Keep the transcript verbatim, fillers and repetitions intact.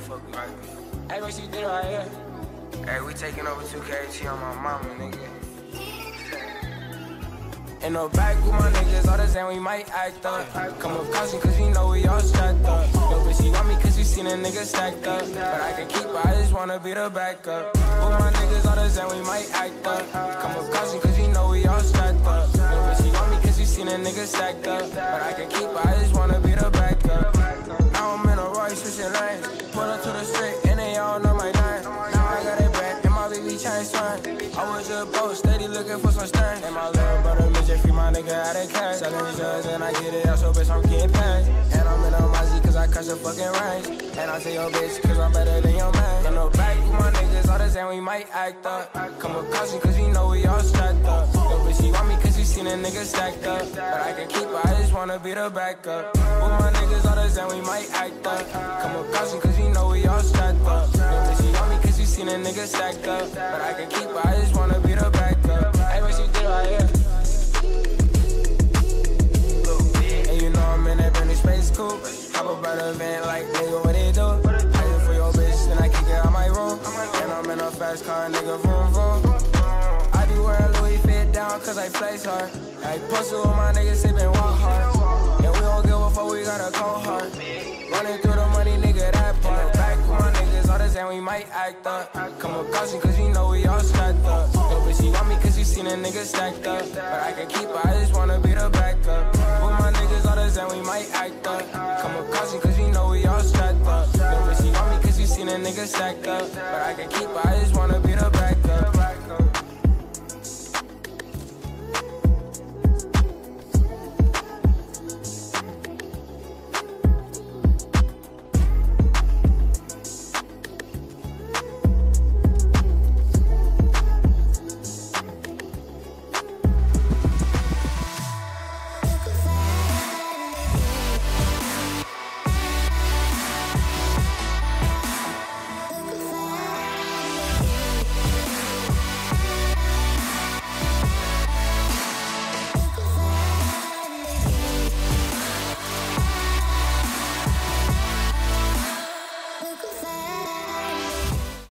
fuck we right. Hey, what you did right here? Hey, we taking over two K T on my mama, nigga. In the back with my niggas, all the same, we might act up. Come up caution, cause you know we all strapped up. Yo, bitch, she want me cause you seen a nigga stacked up. But I can keep her, I just wanna be the backup. With my niggas, all the same, we might act up. Come up caution, cause you know we all strapped up. Yo, bitch, she want me cause you seen a nigga stacked up. But I can keep her, I just wanna be the backup. Now I'm in a Royce, switching lanes. Pull up to the street, and they all know my name. Now I got it back, and my baby changed swing. I was a boat, steady looking for some string. And my little brother, midget, free my nigga out of cash. Selling drugs, and I get it out, so bitch, I'm getting paid. And I'm in a Mozzie, cause I crush the fucking range. And I tell your bitch, cause I'm better than your man. In the back with my niggas, all the same, we might act up. Come with caution, cause you know we all strapped up. Yo, bitch, she want me cause you seen a nigga stacked up. But I can keep her, I just wanna be the backup. With my niggas, all the same, we might act up. Come with caution, cause you know we all strapped up. Yo, bitch, she want me cause you seen a nigga stacked up. But I can keep her, I just wanna be the backup. Hey, what you did right here? And you know I'm in that Bentley space coupe. Hop up by the van like, nigga, what they do? I just for your bitch, then I kick it out my room. And I'm in a fast car, nigga, vroom, vroom. I be wearing Louis fit down, cause I place hard. I posted with my niggas, sippin' walk hard. And we don't give a fuck, we got a cold heart. Running through the money, nigga, that part. Back with my niggas, all the same, we might act up. Come with caution, cause you know we all strapped up. Yo, bitch, she want me cause you seen a nigga stacked up. But I can keep her, I just wanna be the backup. With my niggas, all the same, we might act up. Come with caution, cause you know we all strapped up. Yo, bitch, she want me cause you seen a nigga stacked up. But I can keep her, I just wanna be